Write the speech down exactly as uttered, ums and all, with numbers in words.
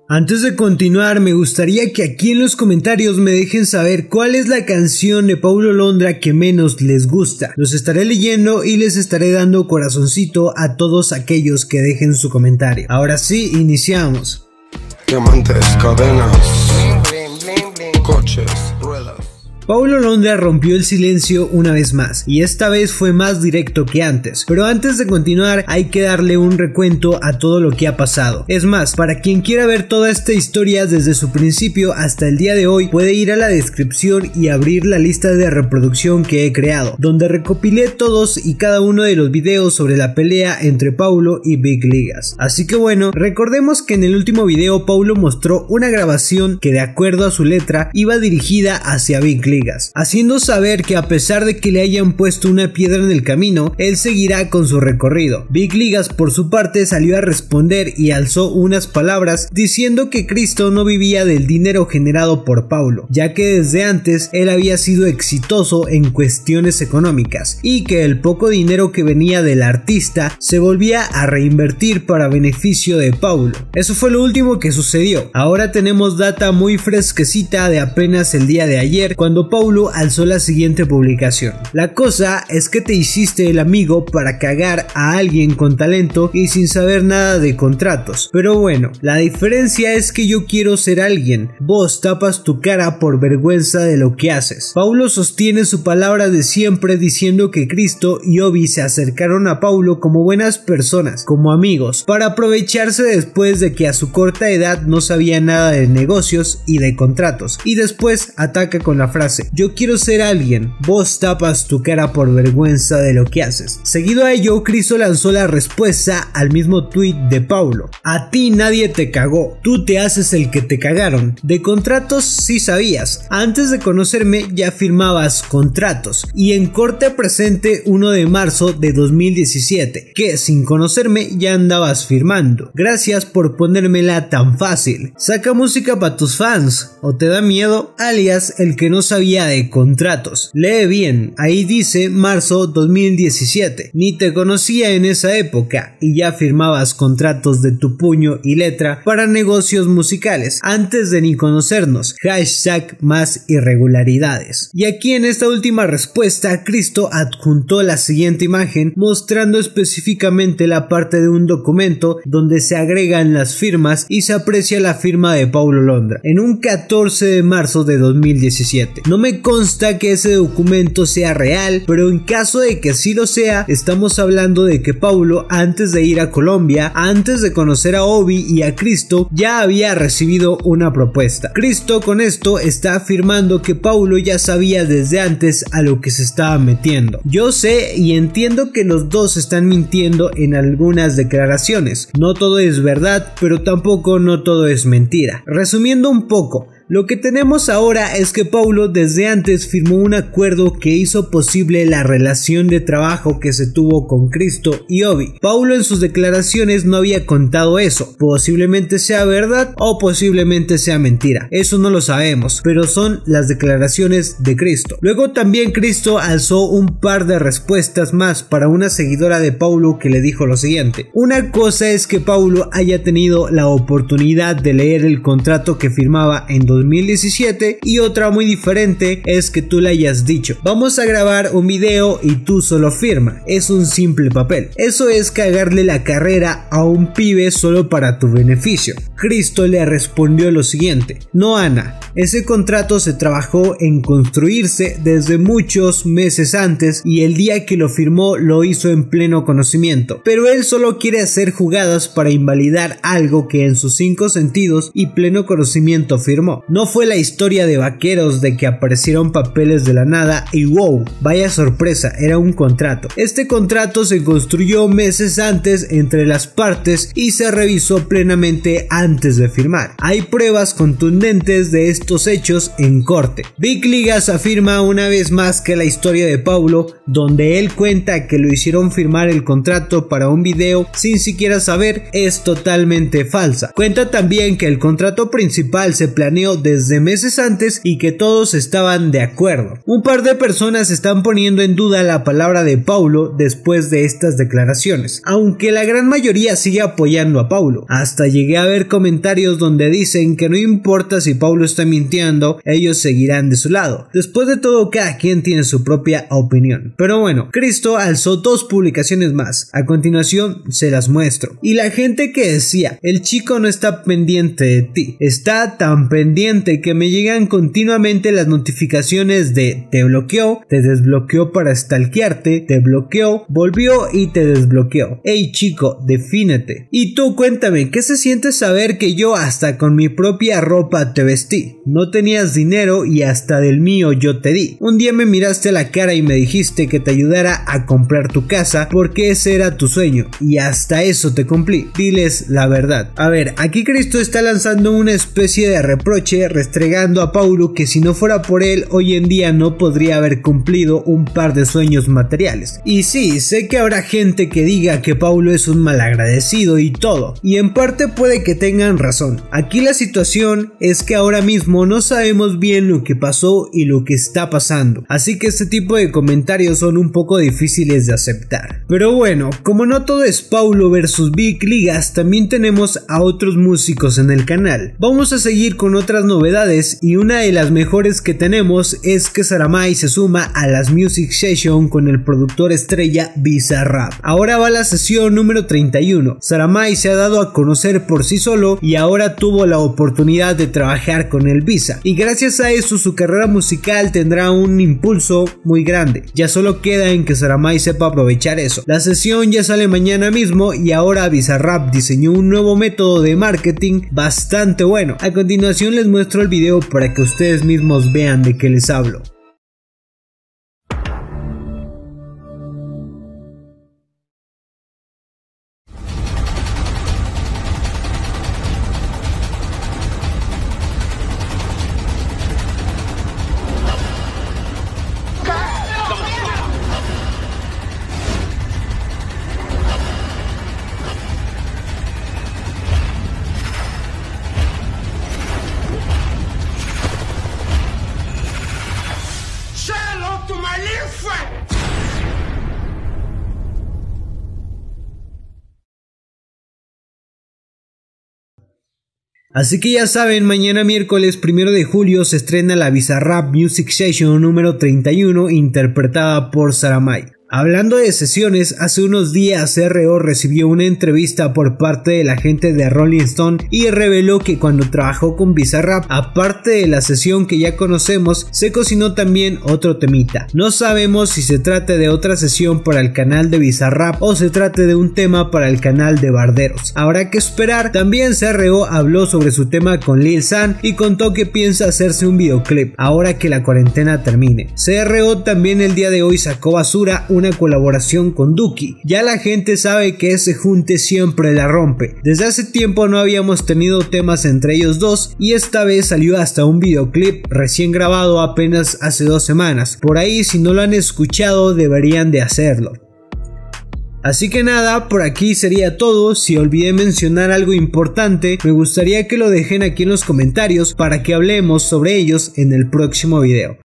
Antes de continuar, me gustaría que aquí en los comentarios me dejen saber cuál es la canción de Paulo Londra que menos les gusta. Los estaré leyendo y les estaré dando corazoncito a todos aquellos que dejen su comentario. Ahora sí, iniciamos. Diamantes, cadenas, coches, ruedas. Paulo Londra rompió el silencio una vez más, y esta vez fue más directo que antes, pero antes de continuar hay que darle un recuento a todo lo que ha pasado. Es más, para quien quiera ver toda esta historia desde su principio hasta el día de hoy, puede ir a la descripción y abrir la lista de reproducción que he creado, donde recopilé todos y cada uno de los videos sobre la pelea entre Paulo y Big Ligas. Así que bueno, recordemos que en el último video Paulo mostró una grabación que de acuerdo a su letra iba dirigida hacia Big Ligas, haciendo saber que a pesar de que le hayan puesto una piedra en el camino, él seguirá con su recorrido. Big Ligas por su parte salió a responder y alzó unas palabras diciendo que Cristo no vivía del dinero generado por Paulo, ya que desde antes él había sido exitoso en cuestiones económicas y que el poco dinero que venía del artista se volvía a reinvertir para beneficio de Paulo. Eso fue lo último que sucedió. Ahora tenemos data muy fresquecita de apenas el día de ayer, cuando Paulo alzó la siguiente publicación. La cosa es que te hiciste el amigo para cagar a alguien con talento y sin saber nada de contratos. Pero bueno, la diferencia es que yo quiero ser alguien. Vos tapas tu cara por vergüenza de lo que haces. Paulo sostiene su palabra de siempre diciendo que Cristo y Obi se acercaron a Paulo como buenas personas, como amigos, para aprovecharse después de que a su corta edad no sabía nada de negocios y de contratos. Y después ataca con la frase: yo quiero ser alguien, vos tapas tu cara por vergüenza de lo que haces. Seguido a ello, Cristo lanzó la respuesta al mismo tweet de Paulo: a ti nadie te cagó, tú te haces el que te cagaron. De contratos sí sabías, antes de conocerme ya firmabas contratos, y en corte presente uno de marzo de dos mil diecisiete, que sin conocerme ya andabas firmando. Gracias por ponérmela tan fácil. Saca música para tus fans, o te da miedo, alias el que no sabía de contratos. Lee bien, ahí dice marzo dos mil diecisiete. Ni te conocía en esa época y ya firmabas contratos de tu puño y letra para negocios musicales antes de ni conocernos. Hashtag más irregularidades. Y aquí en esta última respuesta, Cristo adjuntó la siguiente imagen mostrando específicamente la parte de un documento donde se agregan las firmas y se aprecia la firma de Paulo Londra en un catorce de marzo de dos mil diecisiete. No me consta que ese documento sea real, pero en caso de que sí lo sea, estamos hablando de que Paulo, antes de ir a Colombia, antes de conocer a Obi y a Cristo, ya había recibido una propuesta. Cristo con esto está afirmando que Paulo ya sabía desde antes a lo que se estaba metiendo. Yo sé y entiendo que los dos están mintiendo en algunas declaraciones. No todo es verdad, pero tampoco no todo es mentira. Resumiendo un poco, lo que tenemos ahora es que Paulo desde antes firmó un acuerdo que hizo posible la relación de trabajo que se tuvo con Cristo y Obi. Paulo en sus declaraciones no había contado eso. Posiblemente sea verdad o posiblemente sea mentira. Eso no lo sabemos, pero son las declaraciones de Cristo. Luego también Cristo alzó un par de respuestas más para una seguidora de Paulo que le dijo lo siguiente: una cosa es que Paulo haya tenido la oportunidad de leer el contrato que firmaba en dos mil diecisiete y otra muy diferente es que tú le hayas dicho: vamos a grabar un video y tú solo firma, es un simple papel. Eso es cagarle la carrera a un pibe solo para tu beneficio. Cristo le respondió lo siguiente: no, Ana, ese contrato se trabajó en construirse desde muchos meses antes y el día que lo firmó lo hizo en pleno conocimiento, pero él solo quiere hacer jugadas para invalidar algo que en sus cinco sentidos y pleno conocimiento firmó. No fue la historia de vaqueros de que aparecieron papeles de la nada y wow, vaya sorpresa, era un contrato. Este contrato se construyó meses antes entre las partes y se revisó plenamente antes de firmar. Hay pruebas contundentes de estos hechos en corte. Big Ligas afirma una vez más que la historia de Paulo, donde él cuenta que lo hicieron firmar el contrato para un video sin siquiera saber, es totalmente falsa. Cuenta también que el contrato principal se planeó video desde meses antes y que todos estaban de acuerdo. Un par de personas están poniendo en duda la palabra de Paulo después de estas declaraciones, aunque la gran mayoría sigue apoyando a Paulo. Hasta llegué a ver comentarios donde dicen que no importa si Paulo está mintiendo, ellos seguirán de su lado. Después de todo, cada quien tiene su propia opinión. Pero bueno, Cristo alzó dos publicaciones más. A continuación se las muestro. Y la gente que decía, el chico no está pendiente de ti, está tan pendiente que me llegan continuamente las notificaciones de te bloqueó, te desbloqueó para stalkearte, te bloqueó, volvió y te desbloqueó. Ey chico, defínete. Y tú cuéntame, ¿qué se siente saber que yo hasta con mi propia ropa te vestí? No tenías dinero y hasta del mío yo te di. Un día me miraste a la cara y me dijiste que te ayudara a comprar tu casa porque ese era tu sueño y hasta eso te cumplí. Diles la verdad. A ver, aquí Cristo está lanzando una especie de reproche restregando a Paulo que si no fuera por él hoy en día no podría haber cumplido un par de sueños materiales. Y sí, sé que habrá gente que diga que Paulo es un malagradecido y todo, y en parte puede que tengan razón. Aquí la situación es que ahora mismo no sabemos bien lo que pasó y lo que está pasando, así que este tipo de comentarios son un poco difíciles de aceptar. Pero bueno, como no todo es Paulo versus Big Ligas, también tenemos a otros músicos en el canal. Vamos a seguir con otras novedades y una de las mejores que tenemos es que Saramay se suma a las Music Session con el productor estrella Bizarrap. Ahora va la sesión número treinta y uno. Saramay se ha dado a conocer por sí solo y ahora tuvo la oportunidad de trabajar con el Visa, y gracias a eso su carrera musical tendrá un impulso muy grande. Ya solo queda en que Saramay sepa aprovechar eso. La sesión ya sale mañana mismo y ahora Bizarrap diseñó un nuevo método de marketing bastante bueno. A continuación les muestro el video para que ustedes mismos vean de qué les hablo. Así que ya saben, mañana miércoles primero de julio se estrena la Bizarrap Music Session número treinta y uno interpretada por Saramay. Hablando de sesiones, hace unos días C R O recibió una entrevista por parte de la gente de Rolling Stone y reveló que cuando trabajó con Bizarrap, aparte de la sesión que ya conocemos, se cocinó también otro temita. No sabemos si se trate de otra sesión para el canal de Bizarrap o se trate de un tema para el canal de Barderos. Habrá que esperar. También C R O habló sobre su tema con Lil San y contó que piensa hacerse un videoclip ahora que la cuarentena termine. C R O también el día de hoy sacó basura una colaboración con Duki. Ya la gente sabe que ese junte siempre la rompe. Desde hace tiempo no habíamos tenido temas entre ellos dos y esta vez salió hasta un videoclip recién grabado apenas hace dos semanas. Por ahí, si no lo han escuchado, deberían de hacerlo. Así que nada, por aquí sería todo. Si olvidé mencionar algo importante, me gustaría que lo dejen aquí en los comentarios para que hablemos sobre ellos en el próximo video.